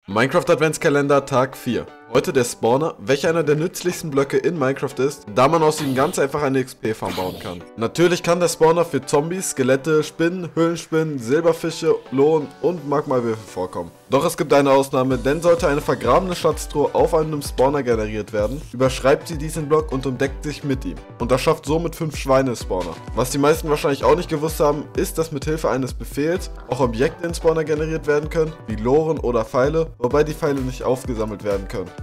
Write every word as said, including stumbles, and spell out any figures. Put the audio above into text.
Minecraft Adventskalender Tag vier. Heute der Spawner, welcher einer der nützlichsten Blöcke in Minecraft ist, da man aus ihm ganz einfach eine X P-Farm bauen kann. Natürlich kann der Spawner für Zombies, Skelette, Spinnen, Höhlenspinnen, Silberfische, Lohen und Magmawürfel vorkommen. Doch es gibt eine Ausnahme, denn sollte eine vergrabene Schatztruhe auf einem Spawner generiert werden, überschreibt sie diesen Block und entdeckt sich mit ihm. Und das schafft somit fünf Schweine-Spawner. Was die meisten wahrscheinlich auch nicht gewusst haben, ist, dass mit Hilfe eines Befehls auch Objekte in Spawner generiert werden können, wie Loren oder Pfeile, wobei die Pfeile nicht aufgesammelt werden können.